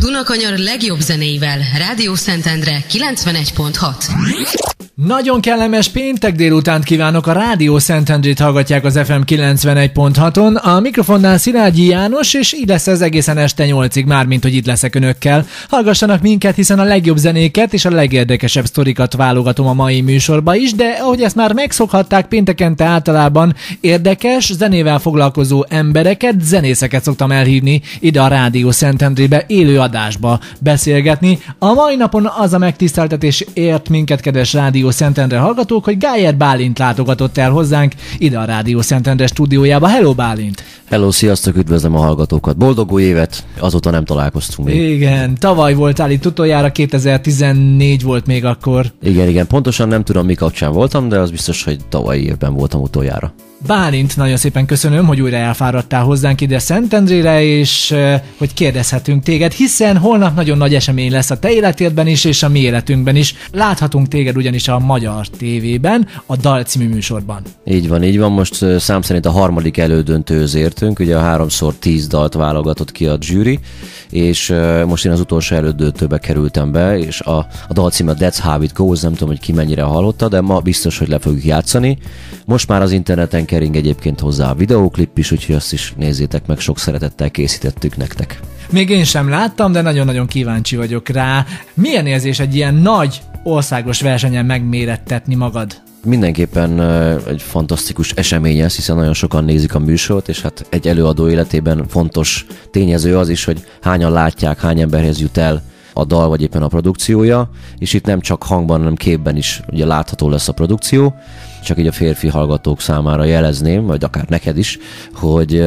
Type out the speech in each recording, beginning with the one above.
Dunakanyar legjobb zenéivel. Rádió Szentendre 91.6. Nagyon kellemes péntek délutánt kívánok, a Rádió Szentendrét hallgatják az FM 91.6-on. A mikrofonnál Szilágyi János, és így lesz ez egészen este 8-ig, mármint hogy itt leszek önökkel. Hallgassanak minket, hiszen a legjobb zenéket és a legérdekesebb sztorikat válogatom a mai műsorba is, de ahogy ezt már megszokhatták, péntekente általában érdekes, zenével foglalkozó embereket, zenészeket szoktam elhívni ide a Rádió Szentendrébe élő adásba beszélgetni. A mai napon az a megtiszteltetés ért minket, kedves Rádió Szentendre hallgatók, hogy Gájer Bálint látogatott el hozzánk ide a Rádió Szentendre stúdiójába. Hello, Bálint! Hello, sziasztok, üdvözlöm a hallgatókat! Boldog új évet! Azóta nem találkoztunk még. Igen, tavaly voltál itt utoljára, 2014 volt még akkor. Igen, pontosan nem tudom, mi kapcsán voltam, de az biztos, hogy tavalyi évben voltam utoljára. Bálint, nagyon szépen köszönöm, hogy újra elfáradtál hozzánk ide Szentendrére, és hogy kérdezhetünk téged, hiszen holnap nagyon nagy esemény lesz a te életedben is, és a mi életünkben is. Láthatunk téged ugyanis a Magyar TV-ben, a Dal című műsorban. Így van, most szám szerint a harmadik elődöntőhöz értünk, ugye a 3x10 dalt válogatott ki a zsűri, és most én az utolsó elődöntőbe kerültem be, és a dal címe That's How It Goes, nem tudom, hogy ki mennyire hallotta, de ma biztos, hogy le fogjuk játszani. Most már az interneten kering egyébként hozzá a videóklip is, úgyhogy azt is nézzétek meg, sok szeretettel készítettük nektek. Még én sem láttam, de nagyon-nagyon kíváncsi vagyok rá. Milyen érzés egy ilyen nagy országos versenyen megmérettetni magad? Mindenképpen egy fantasztikus esemény ez, hiszen nagyon sokan nézik a műsort, és hát egy előadó életében fontos tényező az is, hogy hányan látják, hány emberhez jut el a dal, vagy éppen a produkciója, és itt nem csak hangban, hanem képben is ugye látható lesz a produkció. Csak így a férfi hallgatók számára jelezném, vagy akár neked is, hogy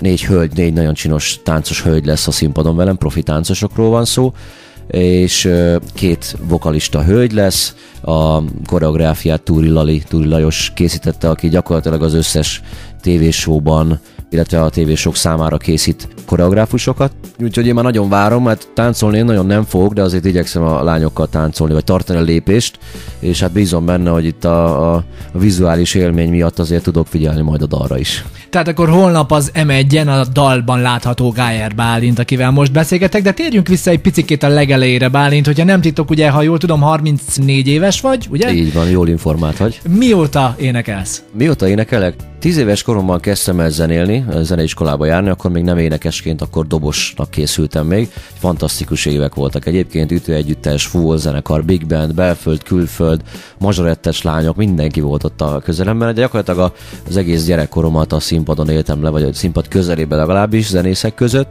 4 nagyon csinos táncos hölgy lesz a színpadon velem, profi táncosokról van szó, és 2 vokalista hölgy lesz, a koreográfiát Túri Lajos készítette, aki gyakorlatilag az összes tévésóban, illetve a tévésok számára készít koreográfusokat. Úgyhogy én már nagyon várom, hát táncolni én nagyon nem fogok, de azért igyekszem a lányokkal táncolni, vagy tartani a lépést, és hát bízom benne, hogy itt a vizuális élmény miatt azért tudok figyelni majd a dalra is. Tehát akkor holnap az M1-en a dalban látható Gájer Bálint, akivel most beszélgetek, de térjünk vissza egy picikét a legelejére, Bálint, hogyha nem titok, ugye, ha jól tudom, 34 éves vagy, ugye? Így van, jól informált vagy. Mióta énekelsz? Mióta énekelek? 10 éves koromban kezdtem el zenélni, zeneiskolába járni, akkor még nem énekesként, akkor dobosnak készültem még. Fantasztikus évek voltak egyébként, ütőegyüttes, full zenekar, big band, belföld, külföld, mazsorettes lányok, mindenki volt ott a közelemben, de gyakorlatilag az egész gyerekkoromat a színpadon éltem le, vagy a színpad közelében legalábbis zenészek között,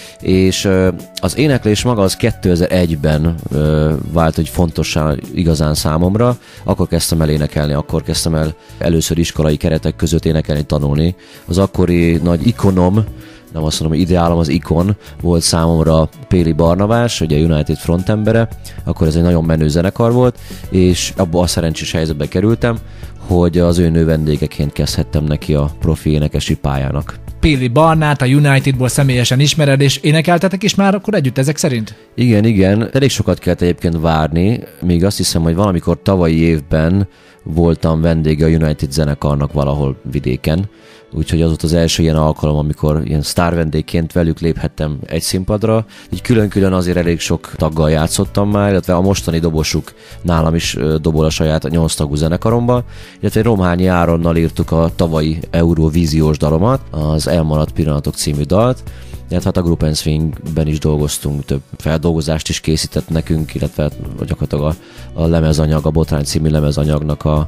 és az éneklés maga az 2001-ben vált egy fontossá igazán számomra, akkor kezdtem el énekelni, akkor kezdtem el először iskolai keretek között énekelni, tanulni. Az akkori nagy ikonom, nem azt mondom, hogy ideálom, az ikon volt számomra Péli Barnabás, ugye a United frontembere, akkor ez egy nagyon menő zenekar volt, és abba a szerencsés helyzetbe kerültem, hogy az ő növendékeként kezdhettem neki a profi énekesi pályának. Péli Barnát a Unitedból személyesen ismered, és énekeltetek is már akkor együtt ezek szerint? Igen. Elég sokat kellett egyébként várni, még azt hiszem, hogy valamikor tavalyi évben voltam vendége a United zenekarnak valahol vidéken, úgyhogy az volt az első ilyen alkalom, amikor ilyen sztár vendégként velük léphettem egy színpadra. Így külön-külön azért elég sok taggal játszottam már, illetve a mostani dobosuk nálam is dobol a saját 8 tagú zenekaromba, illetve Romhányi Áronnal írtuk a tavalyi Eurovíziós dalomat, az Elmaradt Pillanatok című dalt, illetve hát a Group & Swingben is dolgoztunk, több feldolgozást is készített nekünk, illetve gyakorlatilag a lemezanyag, a Botrány című lemezanyagnak a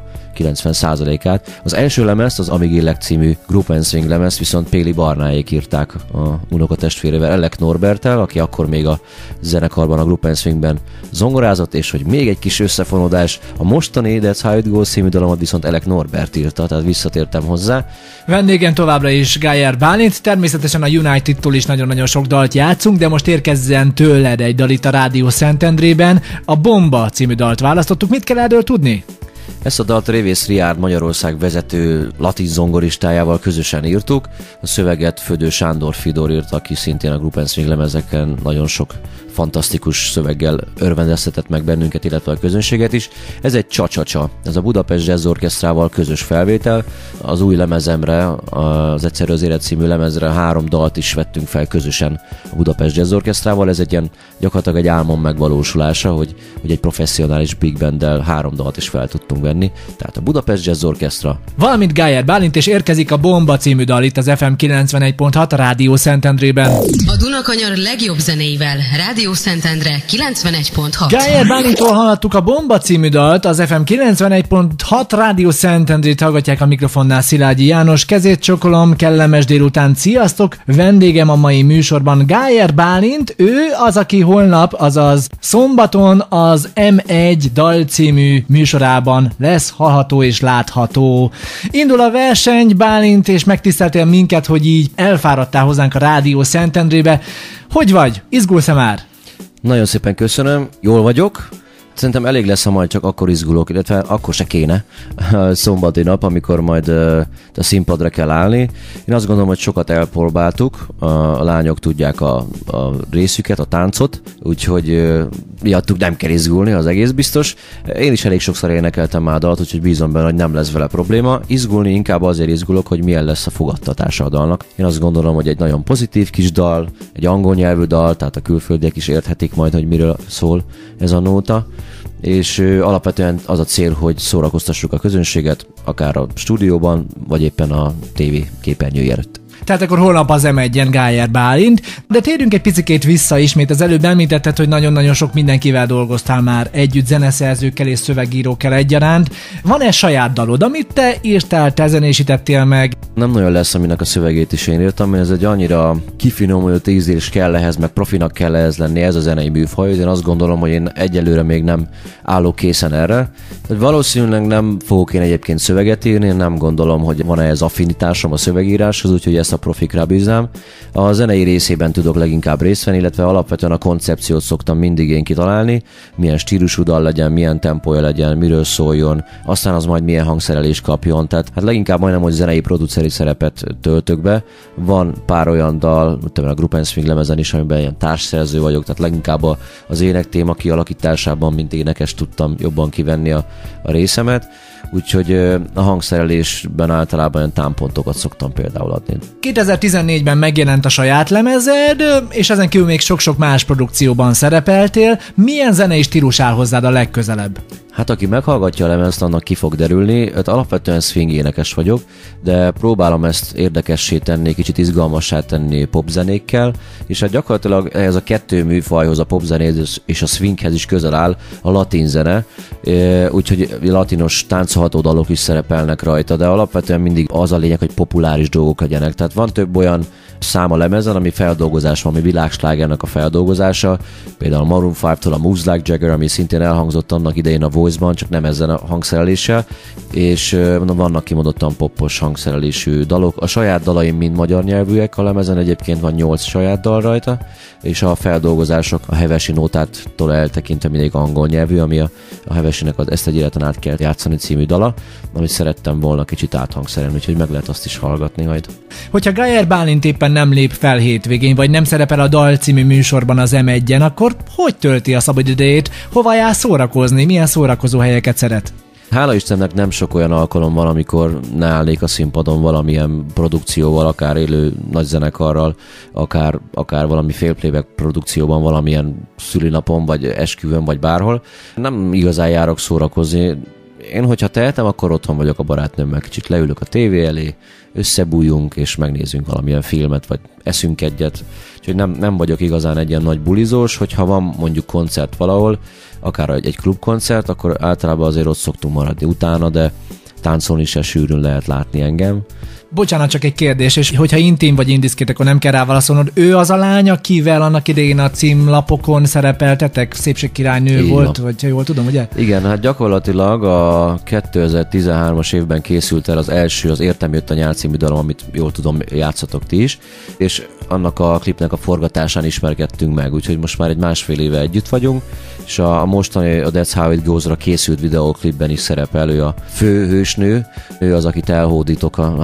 90%-át. Az első lemezt, az Amíg élek című Group & Swing lemezt viszont Péli Barnáék írták a unokatestvérével, Elek Norberttel, aki akkor még a zenekarban, a Group & Swingben zongorázott, és hogy még egy kis összefonódás, a mostani That's How It Goes című dalomat viszont Elek Norbert írta, tehát visszatértem hozzá. Vendégem továbbra is Gájer Bálint, természetesen a United-tól is nagyon-nagyon sok dalt játszunk, de most érkezzen tőled egy dal itt a Rádió Szentendrében. A Bomba című dalt választottuk, mit kell erről tudni? Ezt a dalt Révész Riárd, Magyarország vezető latin zongoristájával közösen írtuk. A szöveget Födő Sándor Fidor írt, aki szintén a Group & Swing lemezeken nagyon sok fantasztikus szöveggel örvendeztetett meg bennünket, illetve a közönséget is. Ez egy csa-csa-csa. Ez a Budapest Jazz Orchestrával közös felvétel. Az új lemezemre, az Egyszerű az élet című lemezre 3 dalt is vettünk fel közösen a Budapest Jazz Orchestrával. Ez egy ilyen gyakorlatilag egy álmom megvalósulása, hogy egy professzionális big banddel 3 dalt is fel tudtunk venni. Tehát a Budapest Jazz Orchestra. Valamint Gájer Bálint, és érkezik a Bomba című dal itt az FM 91.6 a Rádió Szentendrében. A Dunakanyar legjobb zenéivel. Rádió Szentendre 91.6. Gájer Bálintól hallottuk a Bomba című dalt, az FM 91.6 Rádió Szentendrét hallgatják, a mikrofonnál Szilágyi János. Kezét csokolom, kellemes délután, sziasztok! Vendégem a mai műsorban Gájer Bálint, ő az, aki holnap, azaz szombaton az M1 dal című műsorában lesz hallható és látható. Indul a verseny, Bálint, és megtiszteltél minket, hogy így elfáradtál hozzánk a Rádió Szentendrébe. Hogy vagy? Izgulsz-e már? Nagyon szépen köszönöm, jól vagyok. Szerintem elég lesz, ha majd csak akkor izgulok, illetve akkor se kéne szombati nap, amikor majd a színpadra kell állni. Én azt gondolom, hogy sokat elpróbáltuk, a lányok tudják a részüket, a táncot, úgyhogy miattuk nem kell izgulni, az egész biztos. Én is elég sokszor énekeltem már dalt, úgyhogy bízom benne, hogy nem lesz vele probléma. Izgulni inkább azért izgulok, hogy milyen lesz a fogadtatása a dalnak. Én azt gondolom, hogy egy nagyon pozitív kis dal, egy angol nyelvű dal, tehát a külföldiek is érthetik majd, hogy miről szól ez a nóta. És alapvetően az a cél, hogy szórakoztassuk a közönséget, akár a stúdióban, vagy éppen a TV képernyője előtt. Tehát akkor holnap az M1-en Gájer Bálint, de térjünk egy picikét vissza ismét. Az előbb említetted, hogy nagyon-nagyon sok mindenkivel dolgoztál már együtt, zeneszerzőkkel és szövegírókkel egyaránt. Van-e saját dalod, amit te írtál, te zenésítettél meg? Nem nagyon lesz, aminek a szövegét is én írtam, mert ez egy annyira kifinomult ízlés kell ehhez, meg profinak kell ehhez lenni, ez a zenei műfaj. Én azt gondolom, hogy én egyelőre még nem állok készen erre. Valószínűleg nem fogok én egyébként szöveget írni, én nem gondolom, hogy van ez affinitásom a szövegíráshoz, úgyhogy ezt a profikra bízám. A zenei részében tudok leginkább részt venni, illetve alapvetően a koncepciót szoktam mindig én kitalálni, milyen stílusú dal legyen, milyen tempója legyen, miről szóljon, aztán az majd milyen hangszerelést kapjon. Tehát hát leginkább majdnem, hogy zenei produceri szerepet töltök be. Van pár olyan dal, a Group & Swing lemezen is, amiben ilyen társszerző vagyok, tehát leginkább az ének téma kialakításában, mint énekes tudtam jobban kivenni a részemet. Úgyhogy a hangszerelésben általában olyan támpontokat szoktam például adni. 2014-ben megjelent a saját lemezed, és ezen kívül még sok-sok más produkcióban szerepeltél. Milyen zenei stílus áll hozzád a legközelebb? Hát aki meghallgatja a lemezt, annak ki fog derülni. Alapvetően swing énekes vagyok, de próbálom ezt érdekessé tenni, kicsit izgalmassá tenni popzenékkel, és hát gyakorlatilag ehhez a kettő műfajhoz, a popzenéhez és a swinghez is közel áll a latin zene, úgyhogy latinos táncolható dalok is szerepelnek rajta, de alapvetően mindig az a lényeg, hogy populáris dolgok legyenek. Tehát van több olyan szám a lemezen, ami feldolgozás van, ami világslágernek a feldolgozása, például a Maroon 5-től a Moves Like Jagger, ami szintén elhangzott annak idején a Voice-ban, csak nem ezzel a hangszereléssel, és vannak kimondottan poppos hangszerelésű dalok. A saját dalaim mind magyar nyelvűek a lemezen, egyébként van 8 saját dal rajta, és a feldolgozások a hevesi nótától eltekintve mindig angol nyelvű, ami a hevesinek az Ezt egy életen át kell játszani című dala, amit szerettem volna kicsit áthangszerelni, úgyhogy meg lehet azt is hallgatni majd. Hogyha Gájer Bálint éppen nem lép fel hétvégén, vagy nem szerepel a Dal című műsorban az M1-en, akkor hogy tölti a szabadidejét? Hova jár szórakozni? Milyen szórakozó helyeket szeret? Hála Istennek nem sok olyan alkalom van, amikor ne állnék a színpadon valamilyen produkcióval, akár élő nagyzenekarral, akár valami félplayback produkcióban, valamilyen szülinapon, vagy esküvőn, vagy bárhol. Nem igazán járok szórakozni. Én, hogyha tehetem, akkor otthon vagyok a barátnőmmel, kicsit leülök a tévé elé, összebújjunk és megnézzünk valamilyen filmet, vagy eszünk egyet. Úgyhogy nem vagyok igazán egy ilyen nagy bulizós, hogyha van mondjuk koncert valahol, akár egy klubkoncert, akkor általában azért ott szoktunk maradni utána, de táncolni se sűrűn lehet látni engem. Bocsánat, csak egy kérdés, és hogyha intim vagy indiszkrét, akkor nem kell rá válaszolnod. Ő az a lány, akivel annak idején a címlapokon szerepeltetek? Szépségkirálynő így volt, van. vagy jól tudom, ugye? Igen, hát gyakorlatilag a 2013-as évben készült el az első, az Értem jött a nyár című dalom, amit jól tudom, játszatok ti is, és annak a klipnek a forgatásán ismerkedtünk meg, úgyhogy most már egy másfél éve együtt vagyunk, és a mostani a That's How It Goes-ra készült videóklipben is szerepel, ő a főhősnő, ő az, akit elhódítok a 3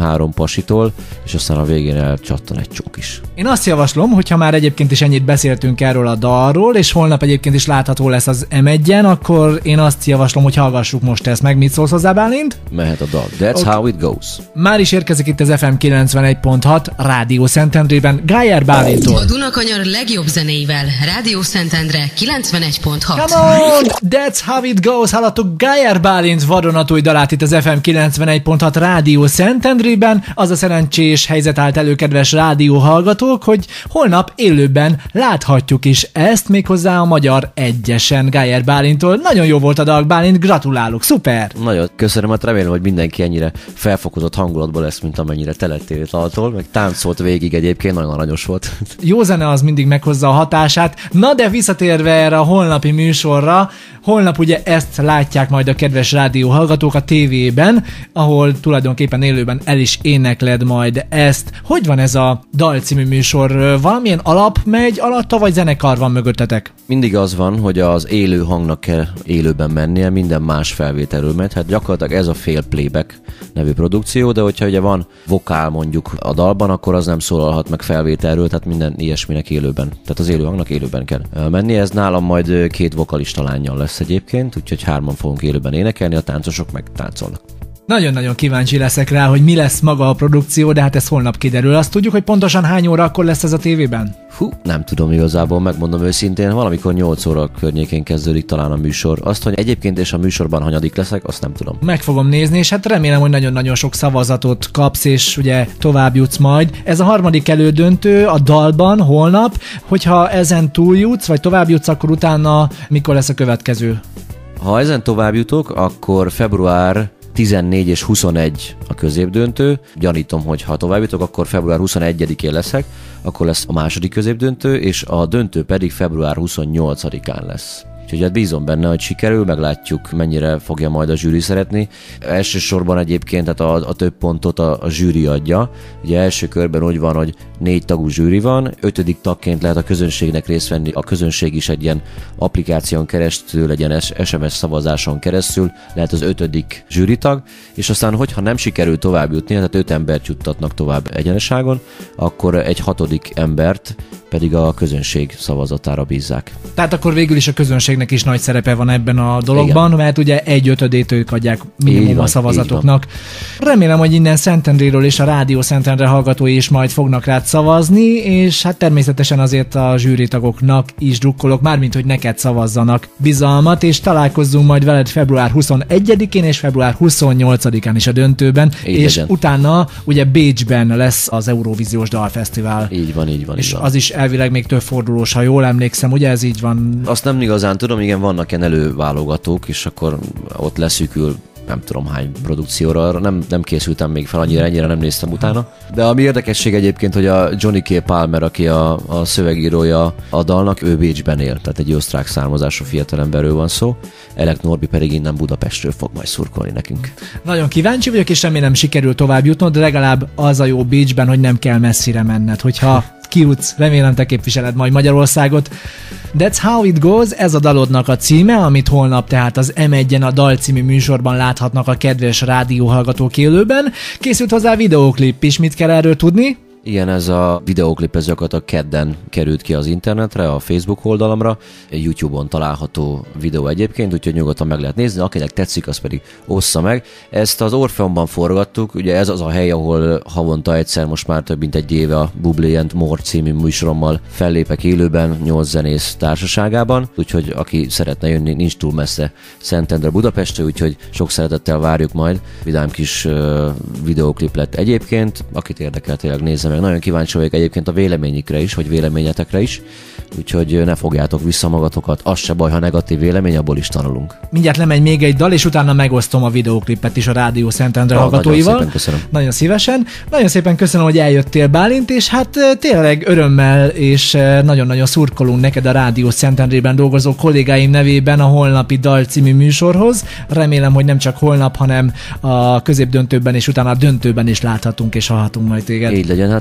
pasitól, és aztán a végén elcsattan egy csók is. Én azt javaslom, hogyha már egyébként is ennyit beszéltünk erről a dalról, és holnap egyébként is látható lesz az M1-en, akkor én azt javaslom, hogy hallgassuk most ezt meg. Mit szólsz hozzá, Bálint? Mehet a dal. That's how it goes. Már is érkezik itt az FM 91.6 Rádió Szentendrében Gájer Bálinttól. A Dunakanyar legjobb zenéivel Rádió Szentendre 91.6. Come on! That's how it goes! Hallottuk Gájer Bálint vadonatúj dalát itt az FM 91.6 Rádió Szentendrében. Az a szerencsés helyzet állt elő, kedves rádió hallgatók, hogy holnap élőben láthatjuk is ezt, méghozzá a Magyar Egyesen Gájer Bálinttól. Nagyon jó volt a dal, Bálint, gratulálok, szuper! Nagyon köszönöm, hát remélem, hogy mindenki ennyire felfokozott hangulatban lesz, mint amennyire telettél daltól, meg táncolt végig egyébként, nagyon aranyos volt. Jó zene az mindig meghozza a hatását. Na de visszatérve erre a holnapi műsorra, holnap ugye ezt látják majd a kedves rádió hallgatók a tévében, ahol tulajdonképpen élőben el is énekled majd ezt. Hogy van ez a Dal című műsor? Valamilyen alap megy alatta, vagy zenekar van mögöttetek? Mindig az van, hogy az élő hangnak kell élőben mennie, minden más felvételről megy. Hát gyakorlatilag ez a fél playback nevű produkció, de hogyha ugye van vokál mondjuk a dalban, akkor az nem szólalhat meg felvételről, tehát minden ilyesminek élőben. Tehát az élő hangnak élőben kell mennie. Ez nálam majd 2 vokalista lánnyal lesz egyébként, úgyhogy 3-an fogunk élőben énekelni, a táncosok meg táncolnak. Nagyon-nagyon kíváncsi leszek rá, hogy mi lesz maga a produkció, de hát ez holnap kiderül. Azt tudjuk, hogy pontosan hány óra akkor lesz ez a tévében? Nem tudom igazából, megmondom őszintén, valamikor 8 óra környékén kezdődik talán a műsor. Azt, hogy egyébként és a műsorban hanyadik leszek, azt nem tudom. Meg fogom nézni, és hát remélem, hogy nagyon-nagyon sok szavazatot kapsz, és ugye tovább jutsz majd. Ez a harmadik elődöntő a dalban holnap, hogyha ezen túljutsz, vagy tovább jutsz, akkor utána mikor lesz a következő? Ha ezen tovább jutok, akkor február 14 és 21 a középdöntő. Gyanítom, hogy ha tovább jutok, akkor február 21-én leszek, akkor lesz a második középdöntő, és a döntő pedig február 28-án lesz. Úgyhogy hát bízom benne, hogy sikerül, meglátjuk, mennyire fogja majd a zsűri szeretni. Elsősorban egyébként hát a több pontot a zsűri adja. Ugye első körben úgy van, hogy 4 tagú zsűri van, 5. tagként lehet a közönségnek részt venni, a közönség is egy ilyen applikáción keresztül, egy ilyen SMS szavazáson keresztül lehet az 5. zsűritag, és aztán, hogyha nem sikerül tovább jutni, tehát 5 embert juttatnak tovább egyeneságon, akkor egy 6. embert pedig a közönség szavazatára bízzák. Tehát akkor végül is a közönségnek is nagy szerepe van ebben a dologban, igen, mert ugye 1/5 ők adják minimum a szavazatoknak. Remélem, hogy innen Szentendréről és a Rádió Szentendre hallgatói is majd fognak rád szavazni, és hát természetesen azért a zsűritagoknak is drukkolok, mármint hogy neked szavazzanak bizalmat, és találkozzunk majd veled február 21-én és február 28-án is a döntőben, így és legyen. Utána ugye Bécsben lesz az Eurovíziós Dalfesztivál. Így van. És az is elvileg még több fordulós, ha jól emlékszem, ugye ez így van? Azt nem igazán tudom, igen, vannak ilyen előválogatók, és akkor ott leszűkül nem tudom hány produkcióra, nem készültem még fel, ennyire nem néztem utána. De ami érdekesség egyébként, hogy a Johnny K. Palmer, aki a szövegírója a dalnak, ő Bécsben él, tehát egy osztrák származású fiatalemberről van szó. Elek Norbi pedig innen Budapestről fog majd szurkolni nekünk. Nagyon kíváncsi vagyok, és remélem sikerül tovább jutnod, de legalább az a jó Bécsben, hogy nem kell messzire menned, hogyha kijutsz, remélem te képviseled majd Magyarországot. That's how it goes, ez a dalodnak a címe, amit holnap tehát az M1-en a Dal című műsorban láthatnak a kedves rádióhallgatók élőben. Készült hozzá videóklip is, mit kell erről tudni? Igen, ez a videóklip ez gyakorlatilag kedden került ki az internetre, a Facebook oldalamra, YouTube-on található videó egyébként, úgyhogy nyugodtan meg lehet nézni, akinek tetszik, az pedig ossza meg. Ezt az Orpheumban forgattuk, ugye ez az a hely, ahol havonta egyszer, most már több mint egy éve a Bublé and More című műsorommal fellépek élőben, 8 zenész társaságában, úgyhogy aki szeretne jönni, nincs túl messze Szentendre Budapestre, úgyhogy sok szeretettel várjuk majd. Vidám kis videóklip lett egyébként, akit érdekel, tényleg nézze meg. Nagyon kíváncsi vagyok egyébként a véleményükre is, vagy véleményetekre is, úgyhogy ne fogjátok vissza magatokat, az se baj, ha negatív vélemény, abból is tanulunk. Mindjárt lemegy még egy dal, és utána megosztom a videóklipet is a Rádió Szentendre hallgatóival. Nagyon szépen köszönöm. Nagyon szívesen. Nagyon szépen köszönöm, hogy eljöttél, Bálint, és hát tényleg örömmel és nagyon-nagyon szurkolunk neked a Rádió Szentendrében dolgozó kollégáim nevében a holnapi Dal című műsorhoz. Remélem, hogy nem csak holnap, hanem a középdöntőben és utána a döntőben is láthatunk és hallhatunk majd téged. Így legyen, hát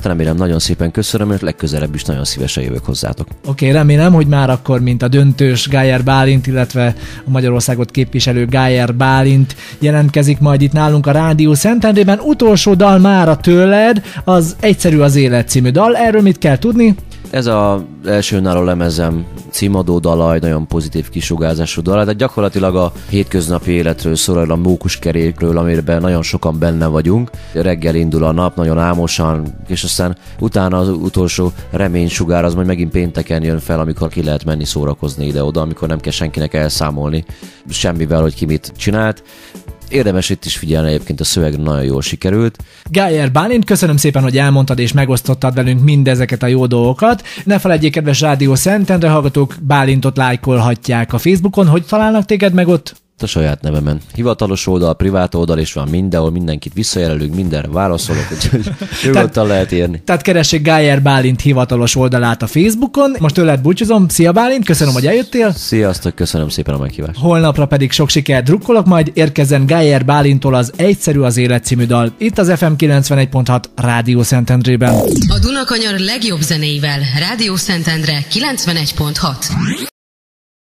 Hát remélem, nagyon szépen köszönöm, és legközelebb is nagyon szívesen jövök hozzátok. Oké, remélem, hogy már akkor, mint a döntős Gájer Bálint, illetve a Magyarországot képviselő Gájer Bálint jelentkezik majd itt nálunk a Rádió Szentendrében. Utolsó dal mára tőled, az Egyszerű az élet című dal. Erről mit kell tudni? Ez az első önálló lemezem címadó dala, egy nagyon pozitív kisugázású dal, de gyakorlatilag a hétköznapi életről szól, a mókuskerékről, amiben nagyon sokan benne vagyunk. Reggel indul a nap, nagyon álmosan, és aztán utána az utolsó reménysugár az majd megint pénteken jön fel, amikor ki lehet menni szórakozni ide-oda, amikor nem kell senkinek elszámolni semmivel, hogy ki mit csinált. Érdemes itt is figyelni, egyébként a szöveg nagyon jól sikerült. Gájer Bálint, köszönöm szépen, hogy elmondtad és megosztottad velünk mindezeket a jó dolgokat. Ne feledjék, kedves Rádió Szentendre hallgatók, Bálintot lájkolhatják a Facebookon. Hogy találnak téged meg ott? A saját nevemen. Hivatalos oldal, privát oldal, és van mindenhol, mindenkit visszajelölünk, mindenre válaszolok, úgyhogy nyugodtan lehet érni. Tehát keressék Gájer Bálint hivatalos oldalát a Facebookon. Most tőled búcsúzom. Szia Bálint, köszönöm, hogy eljöttél. Sziasztok, köszönöm szépen a meghívást. Holnapra pedig sok sikert drukkolok, majd érkezzen Gájer Bálintól az Egyszerű az élet című dal. Itt az FM 91.6 Rádió Szentendrében. A Dunakanyar legjobb zenéivel Rádió Szentendre 91.6.